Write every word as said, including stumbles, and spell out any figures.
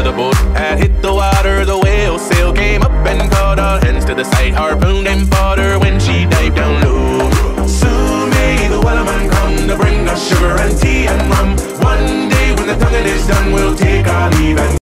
the boat had hit the water, the whale sail came up and caught all hands to the side, harpooned and fought her when she dived down low. Soon may the wellerman come to bring us sugar and tea and rum. One day when the tonguing is done, we'll take our leave and